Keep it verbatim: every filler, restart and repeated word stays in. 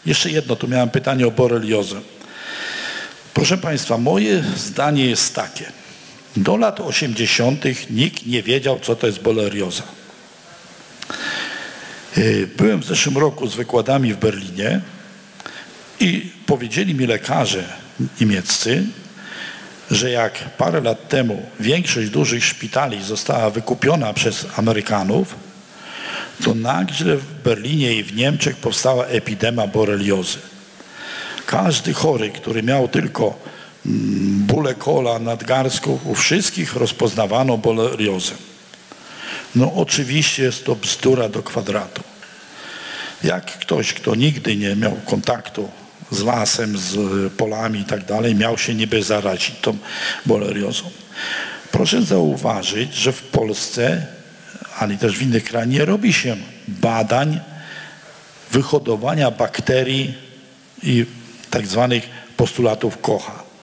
Jeszcze jedno, tu miałem pytanie o boreliozę. Proszę Państwa, moje zdanie jest takie. Do lat osiemdziesiątych nikt nie wiedział, co to jest borelioza. Byłem w zeszłym roku z wykładami w Berlinie i powiedzieli mi lekarze niemieccy, że jak parę lat temu większość dużych szpitali została wykupiona przez Amerykanów, to nagle w Berlinie i w Niemczech powstała epidemia boreliozy. Każdy chory, który miał tylko bóle kola, nadgarstku, u wszystkich rozpoznawano boreliozę. No oczywiście jest to bzdura do kwadratu. Jak ktoś, kto nigdy nie miał kontaktu z lasem, z polami i tak dalej, miał się niby zarazić tą boreliozą. Proszę zauważyć, że w Polsce, ale też w innych krajach nie robi się badań wyhodowania bakterii i tak zwanych postulatów Kocha.